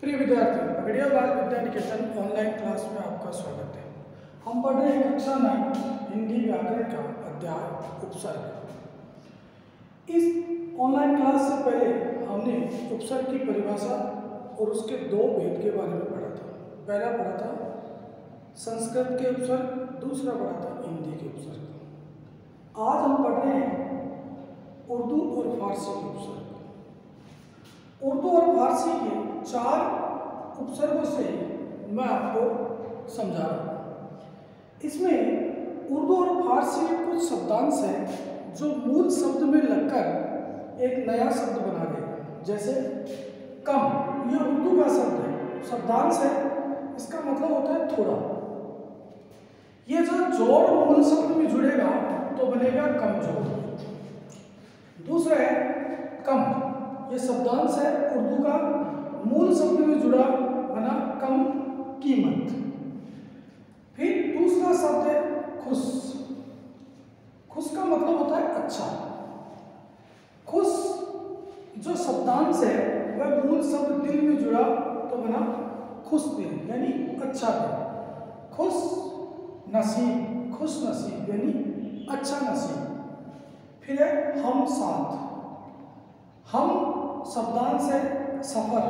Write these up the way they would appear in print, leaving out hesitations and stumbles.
प्रिय विद्यार्थियों, पगड़िया बाल विद्या निकेतन ऑनलाइन क्लास में आपका स्वागत है। हम पढ़ रहे हैं कक्षा 9 हिंदी व्याकरण का अध्याय उपसर्ग। इस ऑनलाइन क्लास से पहले हमने उपसर्ग की परिभाषा और उसके दो भेद के बारे में पढ़ा था। पहला पढ़ा था संस्कृत के उपसर्ग, दूसरा पढ़ा था हिंदी के उपसर्ग। आज हम पढ़ रहे हैं उर्दू और फारसी के उपसर्ग। उर्दू और फारसी के 4 उपसर्गों से मैं आपको समझा रहा हूँ। इसमें उर्दू और फारसी में कुछ शब्दांश हैं जो मूल शब्द में लगकर एक नया शब्द बना रहे हैं। जैसे कम, यह उर्दू का शब्द है, शब्दांश है, इसका मतलब होता है थोड़ा। ये जो जोड़ मूल शब्द में जुड़ेगा तो बनेगा कमजोर। दूसरा है कम, ये शब्दांश है उर्दू का, मूल शब्द में जुड़ा बना कम कीमत। फिर दूसरा शब्द है खुश। खुश का मतलब होता है अच्छा। खुश जो शब्दांश है वह मूल शब्द दिल में जुड़ा तो बना खुश दिल, यानी अच्छा दिल। खुश नसीब, खुश नसीब यानी अच्छा नसीब। फिर है हम साथ। हम शब्दांश है सफर,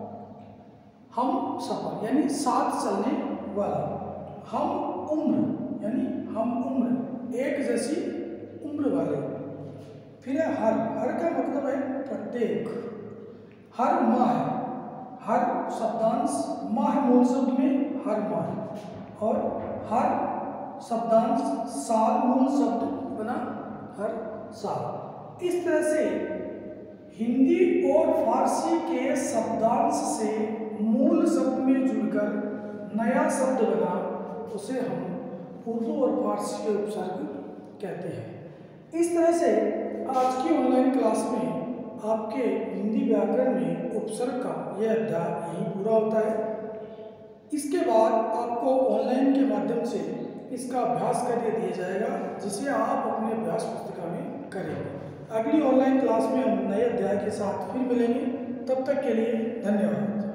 हम सफर यानी साथ चलने वाला। हम उम्र यानी हम उम्र, एक जैसी उम्र वाले। फिर है हर का मतलब है प्रत्येक। हर माह, हर शब्दांश माह मूल शब्द में हर माह, और हर शब्दांश साल मूल शब्द बना हर साल। इस तरह से हिंदी और फारसी के शब्दांश से मूल शब्द में जुड़कर नया शब्द बना, उसे हम उर्दू और फारसी के उपसर्ग कहते हैं। इस तरह से आज की ऑनलाइन क्लास में आपके हिंदी व्याकरण में उपसर्ग का यह अध्याय यहीं पूरा होता है। इसके बाद आपको ऑनलाइन के माध्यम से इसका अभ्यास करके दिया जाएगा, जिसे आप अपने अभ्यास पुस्तिका में करेंगे। अगली ऑनलाइन क्लास में हम नए अध्याय के साथ फिर मिलेंगे। तब तक के लिए धन्यवाद।